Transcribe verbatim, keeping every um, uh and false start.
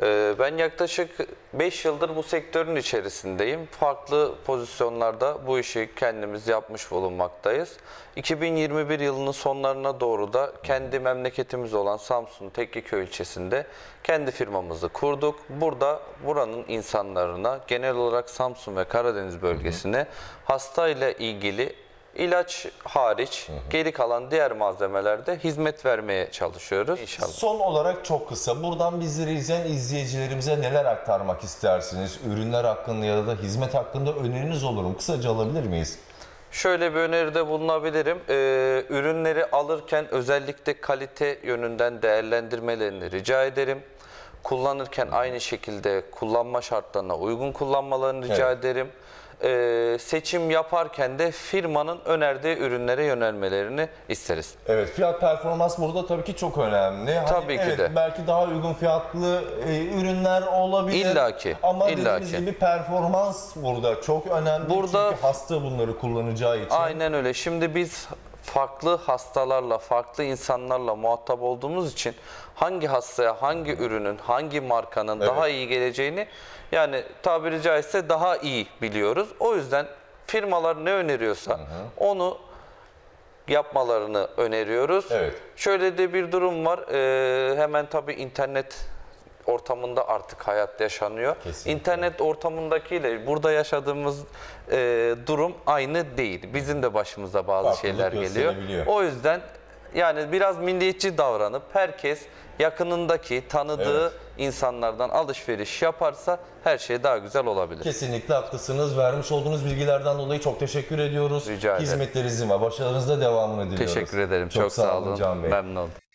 Ee, Ben yaklaşık beş yıldır bu sektörün içerisindeyim. Farklı pozisyonlarda bu işi kendimiz yapmış bulunmaktayız. iki bin yirmi bir yılının sonlarına doğru da kendi memleketimiz olan Samsun Tekkeköy ilçesinde kendi firmamızı kurduk. Burada buranın insanlarına, genel olarak Samsun ve Karadeniz bölgesine hastayla ilgili İlaç hariç hı hı. geri kalan diğer malzemelerde hizmet vermeye çalışıyoruz inşallah. Son olarak çok kısa, buradan bizleri izleyen izleyicilerimize neler aktarmak istersiniz? Ürünler hakkında ya da hizmet hakkında öneriniz olur mu? Kısaca alabilir miyiz? Şöyle bir öneride bulunabilirim. Ee, ürünleri alırken özellikle kalite yönünden değerlendirmelerini rica ederim. Kullanırken aynı şekilde kullanma şartlarına uygun kullanmalarını rica evet. ederim. Ee, seçim yaparken de firmanın önerdiği ürünlere yönelmelerini isteriz. Evet, fiyat performans burada tabii ki çok önemli. Hani tabii ki evet, de. Belki daha uygun fiyatlı e, ürünler olabilir. İlla ki. Ama İlla dediğimiz ki. gibi performans burada çok önemli. Burada, çünkü hasta bunları kullanacağı için. Aynen öyle. Şimdi biz farklı hastalarla, farklı insanlarla muhatap olduğumuz için hangi hastaya, hangi ürünün, hangi markanın evet. daha iyi geleceğini yani tabiri caizse daha iyi biliyoruz. O yüzden firmalar ne öneriyorsa hı hı. onu yapmalarını öneriyoruz. Evet. Şöyle de bir durum var. Ee, hemen tabii internet ortamında artık hayat yaşanıyor. Kesinlikle. İnternet ortamındakiyle burada yaşadığımız e, durum aynı değil. Bizim de başımıza bazı Farklılık şeyler geliyor. O yüzden yani biraz milliyetçi davranıp herkes yakınındaki, tanıdığı evet. insanlardan alışveriş yaparsa her şey daha güzel olabilir. Kesinlikle haklısınız. Vermiş olduğunuz bilgilerden dolayı çok teşekkür ediyoruz. Rica ederim. Hizmetlerinizin ve başarınızda devamını diliyoruz. Teşekkür ederim. Çok, çok sağ olun. Can Bey. Memnun oldum.